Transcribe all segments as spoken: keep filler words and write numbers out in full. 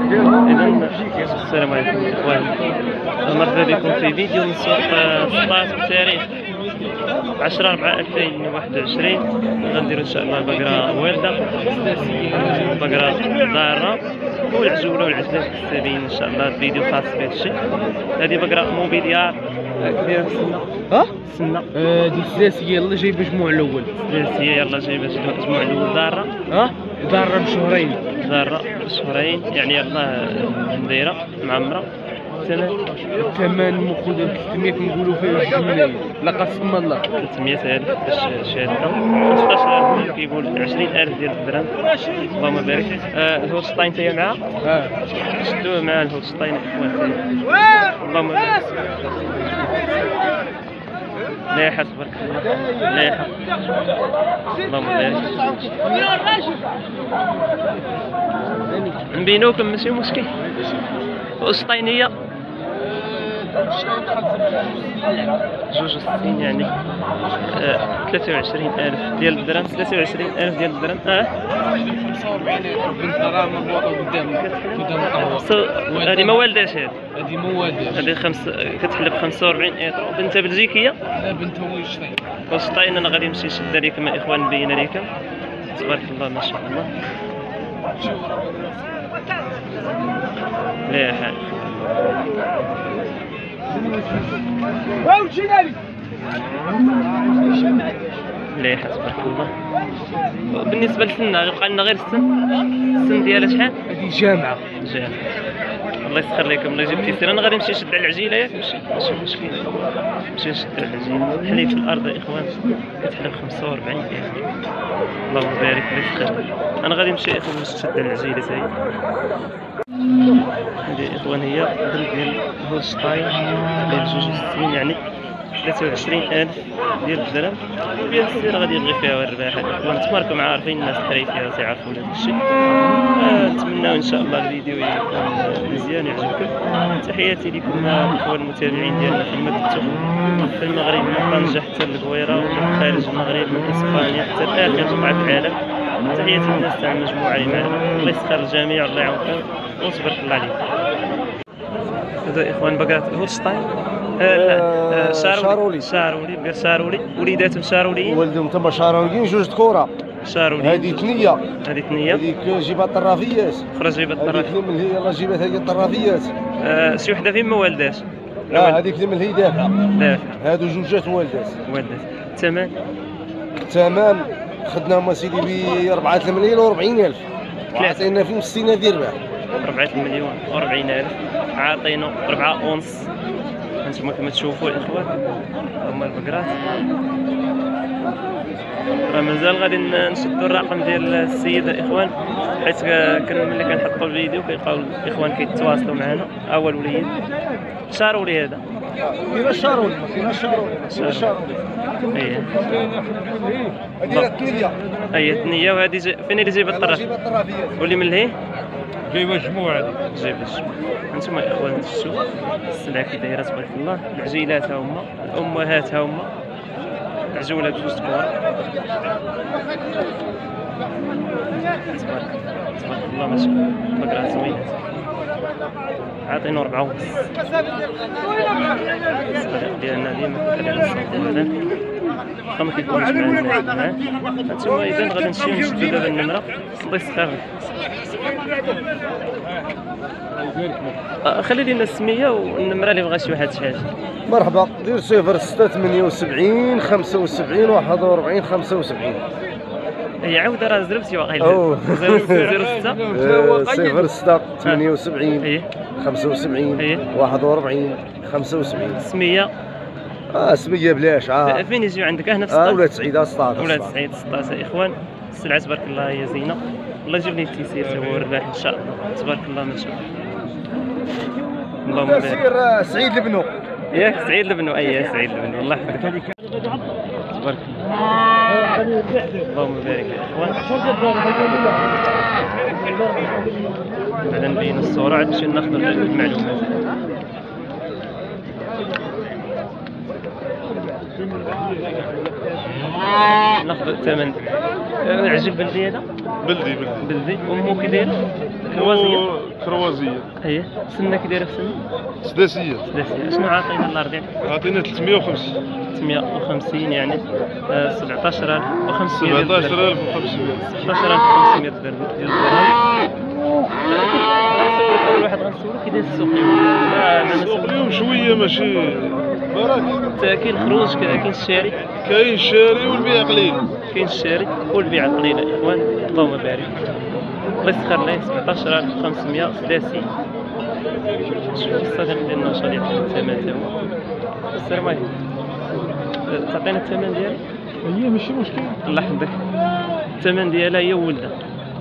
إذا السلام عليكم اخوان، مرحبا بكم في فيديو من سوق سطات بتاريخ عشرة أربعة ألفين وواحد وعشرين. غنديرو ان شاء الله بقرة والدة، بقرة ضارة والعجولة والعجلات كسابين ان شاء الله. فيديو خاص بهذا الشيء. هذه بقرة موبيليار كبيرة السنة. ها؟ السنة هادي السلاسية يلاه جايبة جموع الأول. السلاسية يلاه جايبة جموع الأول. ضارة ها؟ ضارة بشهرين. ضارة بشهرين يعني يلاه دايرة معمرة. الثمن الثمن مأخوذ ب ثلاثمية كنقولوا فيه جوج ملايين. لا قسم الله ثلاثمية ألف باش شادة. خمسطاش ألف كيقول عشرين ألف ديال الدرهم. اللهم بارك. آه الهولشتاين تاهي معاه. اه شدوه مع الهولشتاين اخوان. اللهم بارك. لايحة تبارك الله، لايحة. اللهم بارك. نبينوكم ماشي مشكل. هولشتاينية جوج وستين يعني ثلاثة وعشرين ألف ديال الدرهم. ثلاثة وعشرين ألف ديال الدرهم. اه خمسة وأربعين بنت راه مربوطة قدام قدام القهوة. هذه ما والداش. هذه هذه ما والداش. هذه خمس كتحلب خمسة وأربعين ايطرو. بنتها بلجيكية. لا بنتها هولشتاين. هولشتاين. انا غادي نمشي نشد لكم اخوان نبين لكم. تبارك الله ما شاء الله. لا حال مليحة تبارك الله. بالنسبة للسن غيبقى لنا غير السن. السن ديالها شحال؟ هذه جامعة. جامعة. الله يسخر لكم، الله يجيب التيسير. انا غادي نمشي نشد على العجيلة ياك ماشي ماشي مشكل. نمشي نشد على العجيلة. حليب في الأرض يا إخوان كتحلب خمسة وأربعين ألف. اللهم بارك الله يسخر. أنا غادي نمشي إخوان نشد على العجيلة تاهي. هذه إخوان هي بنت ديال هولشتاين ديال جوج وستين يعني ثلاثة وعشرين ألف ديال الدرهم. ديال السير غادي يبغي فيها الرباح. الإخوان تباركوا مع عارفين الناس اللي فيها تيعرفوا هذا الشيء. نتمناو إن شاء الله الفيديو يكون مزيان يعجبكم. تحياتي لكم الإخوان المتابعين ديالنا في المكتب، في المغرب من طنجة حتى للبويرة، ومن خارج المغرب من إسبانيا حتى لآخر بقعة في العالم. تحياتي للناس تاع المجموعة اللي معنا. الله يسخر الجميع والله يعاونكم وتبارك الله عليكم. هذا إخوان بقرة هولشتاين. آه شارولي شارولي بقى شارولي. وليداتهم شاروليين. ولدهم تما شاروليين جوج كورة. شارولي. هذه ثنية. هذه ثنية. هذيك جيبها الطرافيات. أخرى جايبة الطرافيات. هذيك من هي يلاه جيبات هي الطرافيات. آه شي وحدة فين ما والداش. لا هذيك من هي دافعة. دافعة. هادو جوجات والدات. والدات. الثمن؟ الثمن خدناهم اسيدي ب أربعة الملايين وأربعين ألف. عطينا فيهم ستين ألف ربح. أربعة المليون وأربعين ألف. عاطينو أربعة أونص. انتما كما تشوفوا الاخوان هما البقرات. راه مازال غادي نشدوا الرقم ديال السيده اخوان، حيت كان ملي كنحطوا الفيديو كيلقاو الاخوان كيتواصلوا معنا. اول وليد شارولي هذا. كاين الشارولي كاين الشارولي كاين الشارولي. اييه هذه الثنيه. اي ثنيه. وهذه فين اللي جايبه الطرف؟ واللي من لهيه جايبة جموع. هذه جايبه الجموع. انتما اخوان شوفوا السلعه كي دايره تبارك الله. العجيلات ها هما، الامهات ها هما، العجوله بجوج كبار. تبارك تبارك الله ما شاء الله. بقرة زوينة. عاطينو ربعة ونص. الصديق ديالنا ديما خلينا نصوتو هذا. واخا ما كيكونش معنا. هانتوما إذا غادي نمشيو نشدو دابا النمرة. الله يسخر. خلي لينا السمية والنمرة اللي بغا شي واحد شي حاجة. مرحبا. دير صفر ستة ثمانية وسبعين خمسة وسبعين واحد وأربعين خمسة وسبعين. هي عاودة راه زربتي واقيلا. صفر ستة صفر ستة ثمانية وسبعين خمسة وسبعين واحد وأربعين خمسة وسبعين. السمية؟ اه سمية بلاش. اه فين يجيو عندك؟ هنا في اه سطاس. ولاد سعيد سطاس. ولاد سعيد سطاس اخوان. السلعة تبارك الله هي زينة. الله يجيب لي التيسير تا هو الرباح ان شاء الله. تبارك الله ما شاء الله. اللهم بارك. سير سعيد لبنو. ياك سعيد لبنو. اييه سعيد لبنو. الله يحفظك. تبارك الله. اللهم بارك يا اخوان. بعد نبين الصورة عاد نمشي ناخذ المعلومات. ناخذ الثمن عجب بلدي هذا؟ بلدي بلدي بلدي. أمو كي دايرة؟ كروازية؟ كروازية. أيه. سنة كي دايرة في سنة؟ سداسية. سداسية. شنو عاطينا الله يرضيك؟ عطينا ثلاثمية وخمسين. ثلاثمية وخمسين يعني آه، سبعطاش ألف وخمسمية. سبعطاش ألف وخمسمية. سبعطاش ألف وخمسمية درهم ديال الدرهم. أول واحد غنسولو كي داير السوق اليوم؟ السوق اليوم شوية ماشي برك. كاين الخروج كاين الشاري. كاين الشاري والبيع قليل. كاين الشاري والبيع قليل اخوان. اللهم بارك. الله يسخر ليه. سبعطاش ألف وخمسمية سداسي. شوف الصديق ديالنا واش غادي يعطينا الثمن تا هو. السلام عليكم. تعطينا الثمن ديالها؟ هي ماشي مشكل. الله يحفظك. الثمن ديالها هي ولدها.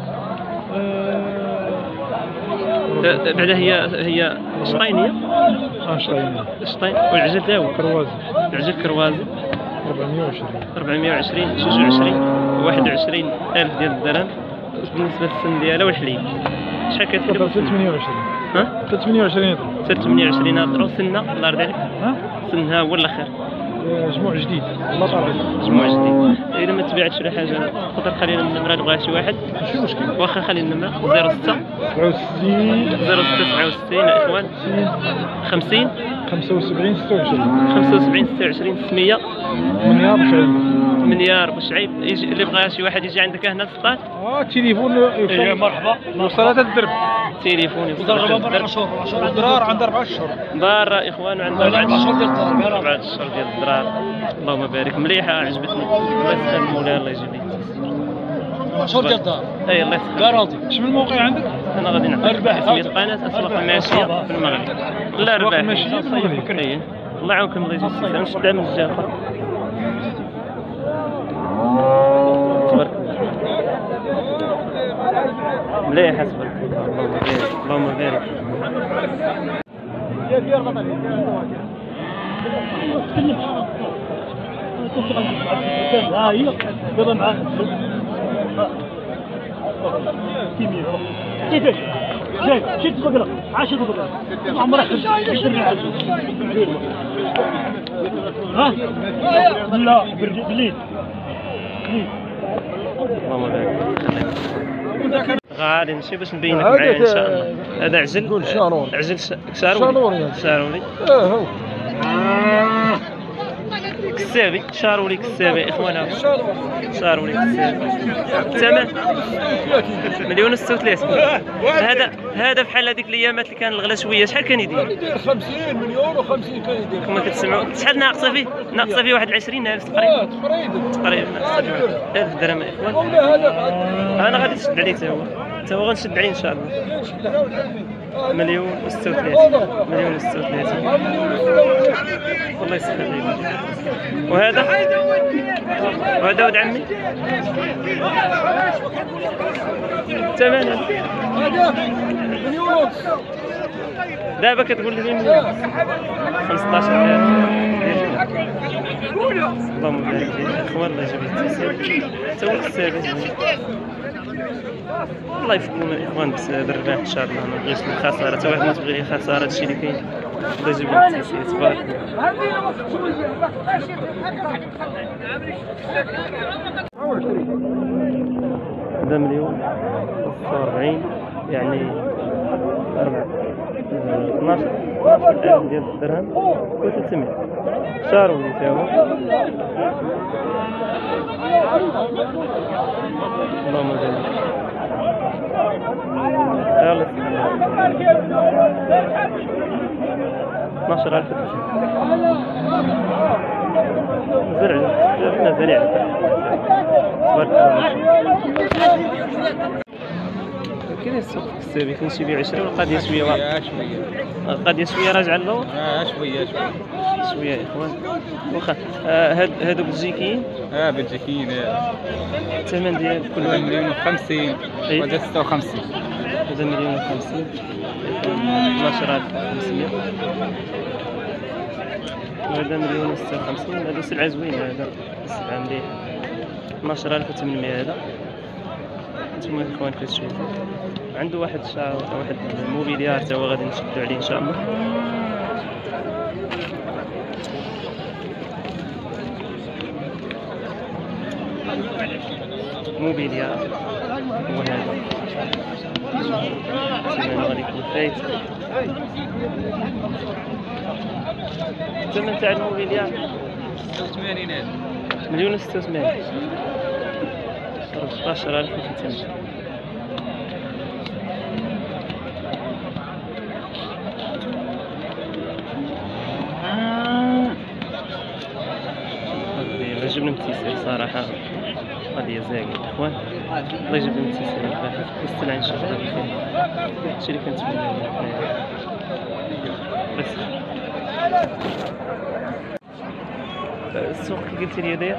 بعدا هي هي شطين هي؟ اه شطين. شطين. والعجل تا هو؟ كروازي. العجل كروازي. أربعمية وعشرين. أربعمية وعشرين. جوج وعشرين. واحد وعشرين ألف ديال الدرهم. بالنسبة للسن ديالها والحليب شحال كتكلف؟ ثمانية وعشرين. ها؟ ثمانية وعشرين. ثمانية وعشرين اطرو. سنة الله يرضي عليك؟ ها؟ سنها هو الاخر. جموع جديد. الله طالع. جموع جديد. اذا ما تبعتش شي حاجه تقدر خلينا النمره اللي بغاها شي واحد. ماشي مشكل. واخا خلي النمره صفر ستة سبعة وستين صفر ستة سبعة وستين اخوان. خمسين خمسة وسبعين ستة وعشرين. خمسة وسبعين ستة وعشرين ستمية. مليار بشعيب. مليار بوشعيب. يجي اللي بغى شي واحد يجي عندك هنا السطات. اه التليفون ايه مرحبا. وصلات الدرب. تليفون يوصل برا الدرار عند أربعة أشهر. برا اخوان عندنا أربعة أشهر ديال الدرار. أربعة أشهر ديال الدرار. اللهم بارك. مليحه عجبتني. الله يسخر المولى الله يجيب لي. أشهر ديال الدار. اي الله يسخر. كارونتي. شنو الموقع عندك؟ انا غادي نعطيك اسمية قناه اسواق الماشيه في المغرب. لا رباح. الماشيه في المغرب. اي الله يعاونكم الله يجزيك الخير. نشد من الجهه الاخرى. تبارك مليح حسبك. اللهم بارك. اللهم بارك. ها هي دابا معاه كيمياء كيفاش جاي شد بقره عاشر بقره عمرها ها لا بالليل اللهم بارك. غادي نمشي باش نبينك معايا ان شاء الله. هذا عجل. قول شارون. عجل شاروني. شاروني. اه هو كسابي. شاروني كسابي اخوانا. شاروني كسابي. الثمن مليون وستة وثلاثين. هذا هذا بحال هذيك الايامات اللي كان الغلا شويه. شحال كان يدير؟ يدير خمسين مليون وخمسين كان يدير. كما كتسمعوا شحال ناقصه فيه؟ ناقصه فيه واحد عشرين ألف تقريبا. تقريبا تقريبا ناقصه فيه ألف درهم اخوان. ولا هذا انا غادي نشد عليه تا هو. تا هو غنشد عليه ان شاء الله. مليون وستة وثلاثين. مليون وستة وثلاثين. والله يسخر لي. وهذا وهذا ولد عمي. ثمن هذا مليون. دابا كتقول لي مليون. خمسطاش ألف. اللهم بارك فيك اخوان الله يجيب لي التيسير. تا هو السادس. الله يفكونا الاخوان بالربح ان شاء الله. ما نبغيش الخساره. تا واحد ما تبغي خساره. هادشي اللي كاين. الله يجيب لنا التيسير تبارك الله. هذا مليون خمسة وأربعين يعني أربعة اثناش ألف ديال الدرهم وثلاثمية. شاروني تا هو. اللهم بارك. يلا اثناش ألف زرع زرعنا زريع تبارك الله. كاين السوق الكسابي كاين شي بيع عشرين والقضيه شويه واقعه. القضيه شويه راجعه للور. اه شويه شويه شويه يا اخوان. واخا هاد هادو بلجيكيين. اه بلجيكيين. الثمن ديال كل واحد مليون وخمسين وهذا ستة وخمسين. هذا مليون وخمسين. اثناش ألف وخمسمية. وهذا مليون وستة وخمسين. هذا سلعه زوينه. هذا سلعه مليحه. اثناش ألف وثمنمية. هذا نتوما الاخوان كتشوفوا عنده واحد الشعر واحد الموبيليار تا هو غادي نشدو عليه ان شاء الله. موبيليا وهذا الثمن غادي يكون فايت. الثمن تاع الموبيليا مليون وستة وثمانين أربعطاش ألف وثمانمية. عجبني التيسير صراحة، قضية زاكية اخوان، الله يجبدنا التيسير البارح ويستلع ان شاء الله بخير. هادشي اللي كنتمنى منه بس. السوق كي قلتي لي داير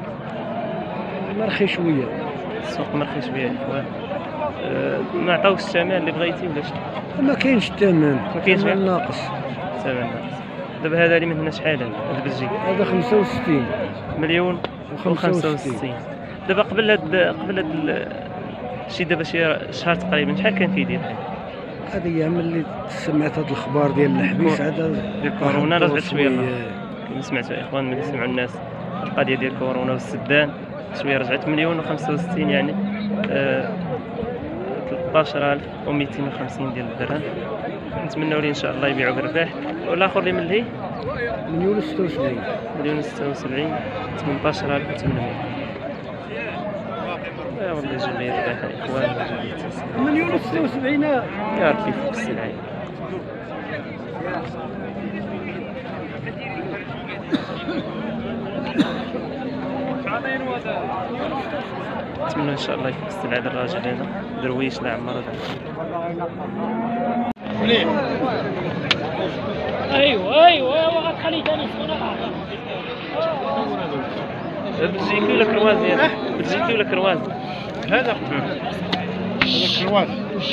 مرخي شويه، السوق مرخي شويه اخوان. أه ما عطاوكش الثمن اللي بغيتي ولا شنو؟ ما كاينش الثمن، ما كاينش الثمن ناقص. الثمن ناقص. دابا هذا اللي من هنا شحال هذا بلجيك؟ هذا خمسة وستين مليون وخمسة وستين. دابا قبل هاد قبل هاد شي دابا شي شهر تقريبا شحال كان كيدير؟ هذه هي ملي سمعت هاد الاخبار ديال الحبيس هذا ديال كورونا رجعت شويه. كما سمعتوا يا اخوان، ملي سمعوا الناس القضيه ديال كورونا والسدان شويه رجعت مليون وخمسة وستين، يعني آه ثلاثطاش ألف ومئتين وخمسين ديال الدرهم. نتمنوا ليه ان شاء الله يبيعوا برباح. والاخر اللي من لهي مليون وستة وسبعين، مليون وستة وسبعين ثمنطاش ألف وثمانمية. يا والله يجيب لي الرباح يا اخوان. مليون وستة وسبعين يا ربي يفك السلعه. نتمنى ان شاء الله يفك السلعه هذا الراجل هذا درويش لا عمر هذا. ايوا ايوا غتخلي ثاني بلجيكي ولا كروازي هذا؟ بلجيكي ولا كروازي؟ هذا هذا كروات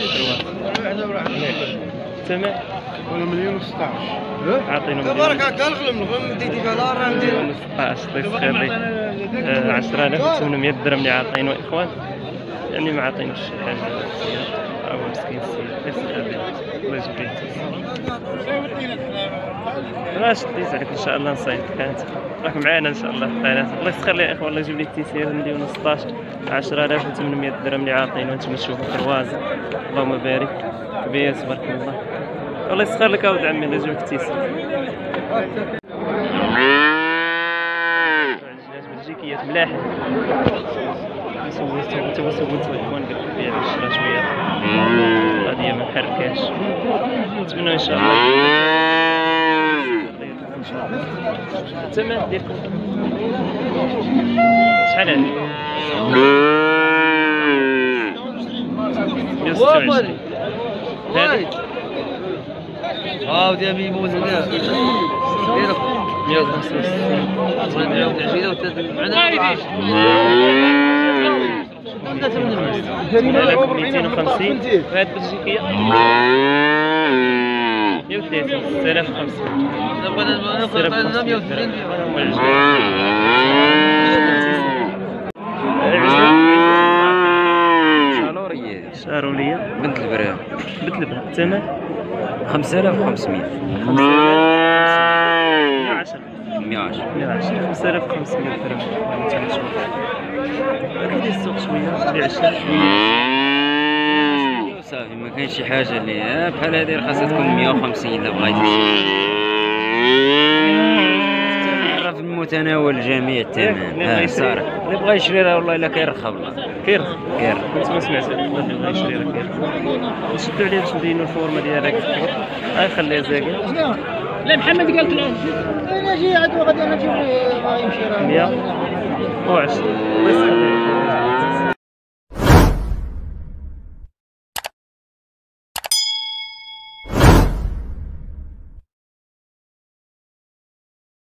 تمام. ولا مليون وستطاش. عاطينو تبارك هكا الغلم الغلم ديتي فيها راه ندير مليون وستطاش. الله يسخر لي عشرة آلاف وثمانمية درهم اللي عاطينو اخوان، يعني ما عاطينوش شي حاجه. هو مسكين السيد الله يسخر ليه، الله يجيب ليه التيسير. راه شد ليس عليك ان شاء الله نصايب كانت راك معانا ان شاء الله في القناه. الله يسخر لي اخوان، الله يجيب لي التيسير مليون وستطاش عشرة آلاف وثمانمية درهم اللي عاطينو. انتم تشوفوا كروازه اللهم بارك كبير تبارك الله. الله يسخر لك اولاد عمي، الله يجيب لك التيسير. بلجيكيات ملاحه سولتو تو سولتو اخوان قلت لك بيع بالشرا شويه القضيه ما محركاش. نتمنى ان شاء الله ان شاء الله. الثمن ديالكم شحال هذه؟ مية وستة وعشرين. هذه اه ديال ميمون هنا مية وخمسة وستين. مئتين وخمسين. وهاد بلجيكية مية وثلاثين. ستة آلاف وخمسين. شارورية شارولية بنت البرام بنت البرام. الثمن خمسة آلاف وخمسمية. مية وعشرة. مية وعشرة. مية وعشرة. خمسة آلاف وخمسمية درهم. مثلا شوف كيدير السوق شوية بيع الشارع شوية صافي ما كاينش شي حاجة اللي ها بحال هادي خاصها تكون مية وخمسين إلا بغيتي. راه في المتناول الجميع الثمن. ها صراحة اللي بغا يشري راه والله إلا كيرخب الله. كيرخ كيرخ. كنت ما سمعت اللي بغا يشري راه كيرخ. نشدو عليه باش نبينو الفورمه ديالك غير خليها زاكيه. لا محمد قالت له انا جي عاد غادي انا نجيب ليه يمشي راه مية وعشرين. الله يسخر لك.